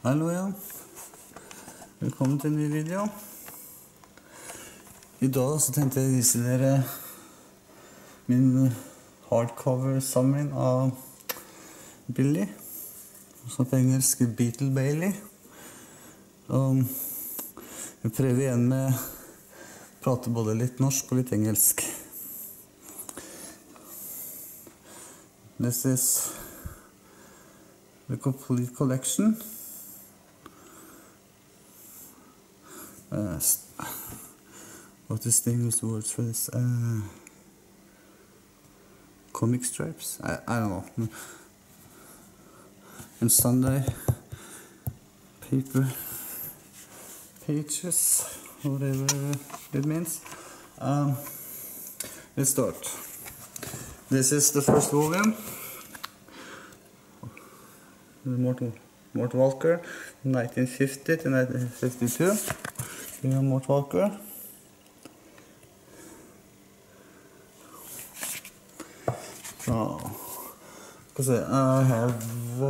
Hallo, ja. Velkommen til en ny video. I dag så tenkte jeg å vise dere min hardcover samling av Billy, som på engelsk Beetle Bailey. Og jeg prøver igjen med å prate både litt norsk og litt engelsk. This is the complete collection. What is the English words for this? Comic strips? I don't know. And Sunday paper pages, whatever it means. Let's start. This is the first volume. Mort Walker, 1950 to 1952. Mort Walker. Oh, because I have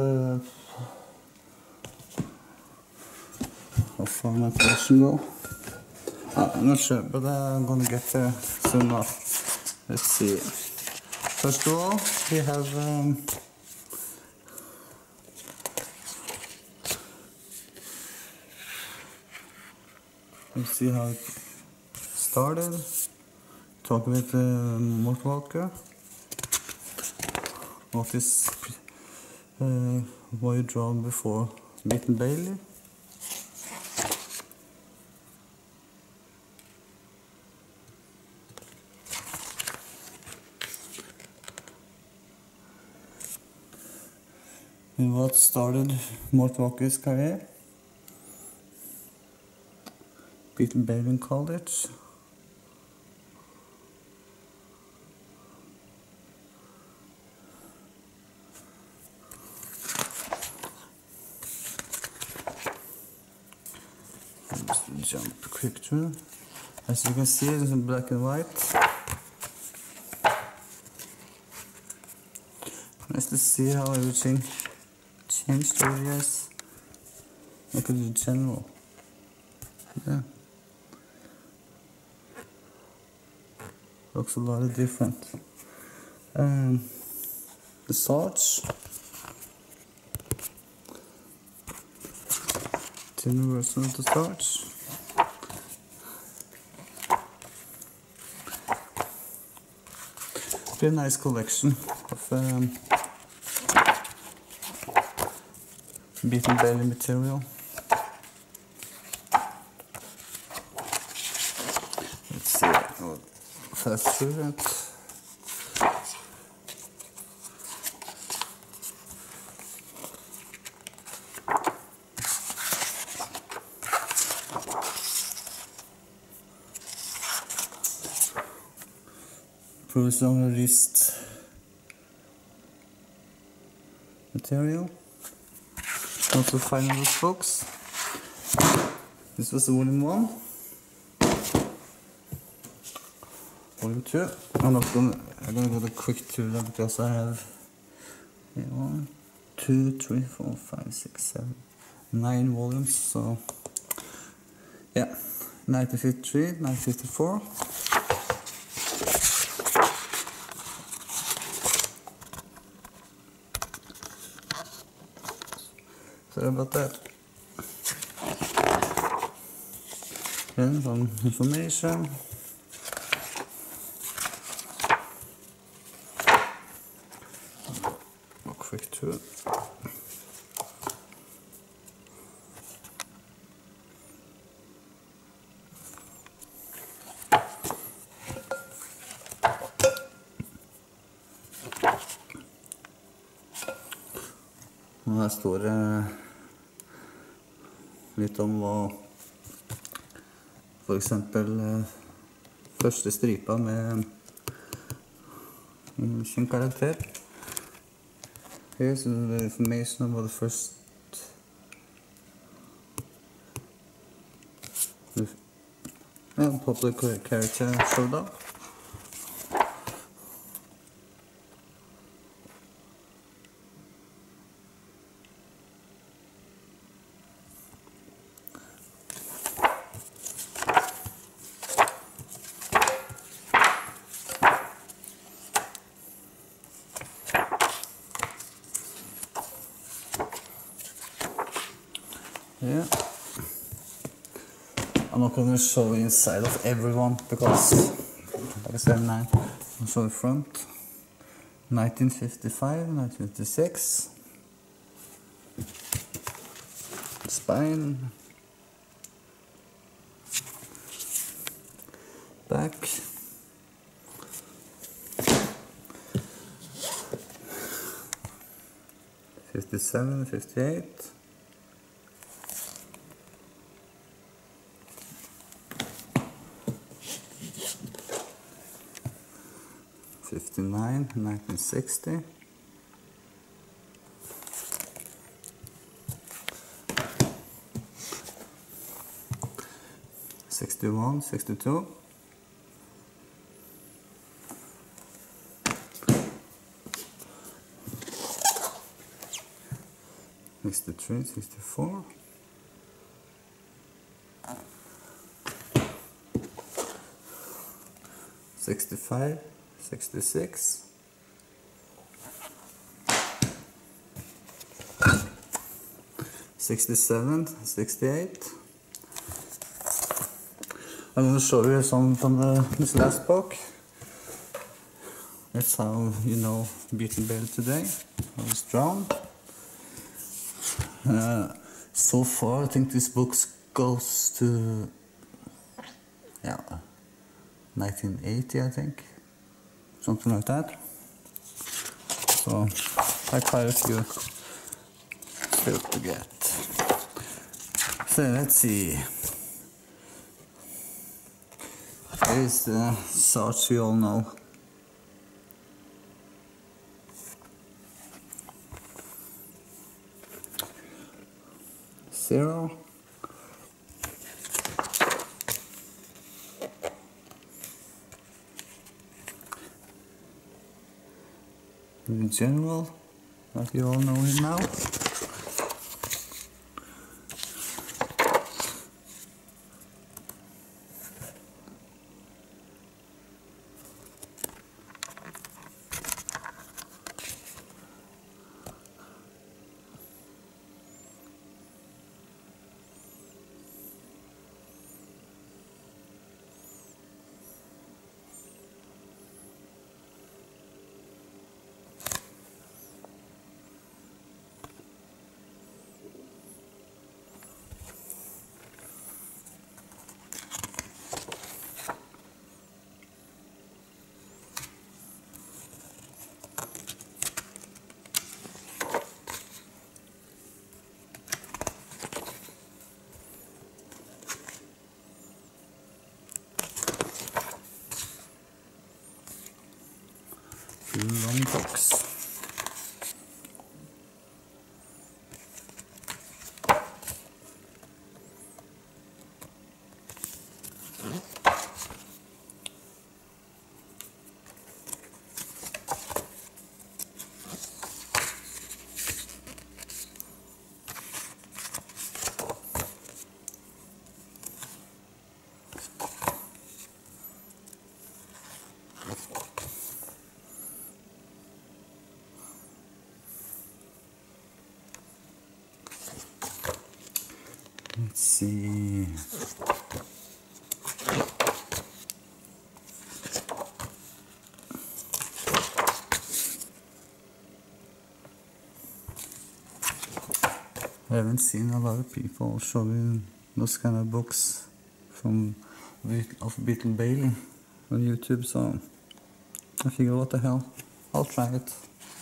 how far my collection go? I'm not sure, but I'm gonna get there soon enough. Let's see. First of all, we have let's see how it started. Talk with Mort Walker. What is what you drawn before Beetle Bailey. And what started Mort Walker's career. Beetle Bailey in college. Just jump quick through. As you can see, it's in black and white. Nice to see how everything changed over the years. Look at the general. Yeah. Looks a lot of different. The swords. Tin version of the swords. Very nice collection of Beetle Bailey material. Let's see. I'll fast through it. Professional wrist material. Also finding those books. This was volume 1. Volume 2. I'm gonna go the quick through that because I have 1, 2, 3, 4, 5, 6, 7, 9 volumes. So yeah, 1953, 1954. Sorry about that. Then some information. Go quick to it. Og her står det litt om hva for eksempel første stripa med sin karakter. Here's the information about the first popular character showed up. Yeah. I'm not going to show the inside of everyone because, like I said, I'll show the front. 1955, 1956. Spine. Back. '57, '58. '59, 1960. '61, '62. '63, '64. '65, '66. '67, '68. I'm going to show you some from this last book. That's how you know beetle bear today. How it's drawn. So far, I think this book goes to 1980, I think, something like that. So I quite a few still to get. So let's see. Here's the sorts we all know. Zero. In general, like you all know him now. Long box. Let's see. I haven't seen a lot of people showing those kind of books of Beetle Bailey on YouTube, so I figure what the hell, I'll try it.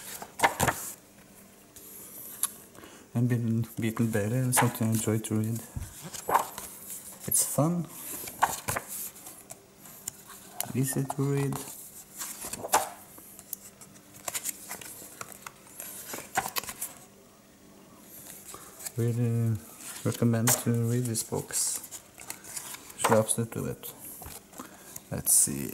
And Beetle Bailey is something I enjoy to read. It's fun, easy to read. Really recommend to read these books. Should absolutely do it. Let's see.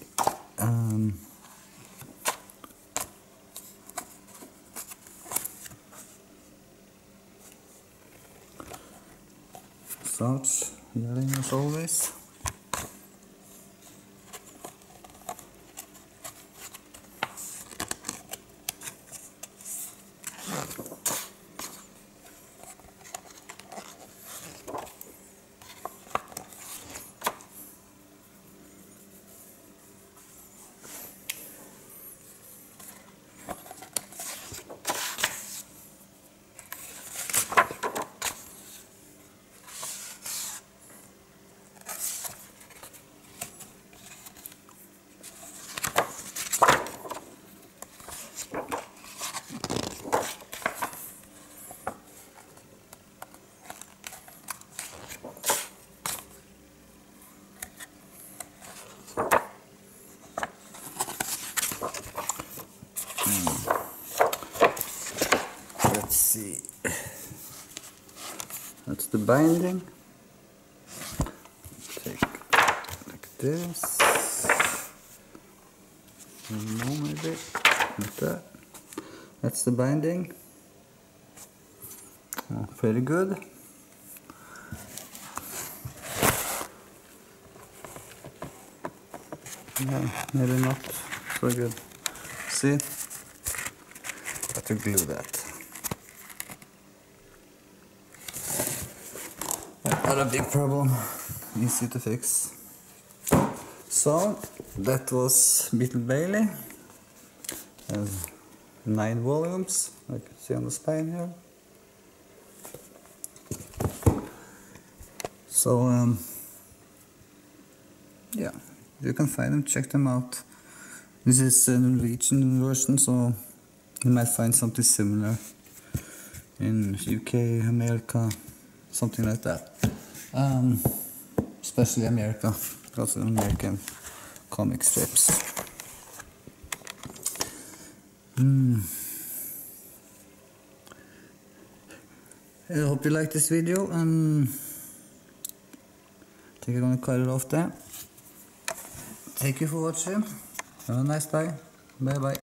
Starts yelling as always. That's the binding. Take like this. No, maybe like that. That's the binding. Oh, pretty good. Yeah, maybe not so good. See? Got to glue that. Not a big problem. Easy to fix. So, that was Beetle Bailey. 9 volumes, like you can see on the spine here. So, yeah, you can find them, check them out. This is a Norwegian version, so you might find something similar in UK, America, something like that. Especially America, because of American comic strips. I hope you like this video, and I think I'm gonna cut it off there. Thank you for watching. Have a nice day. Bye bye.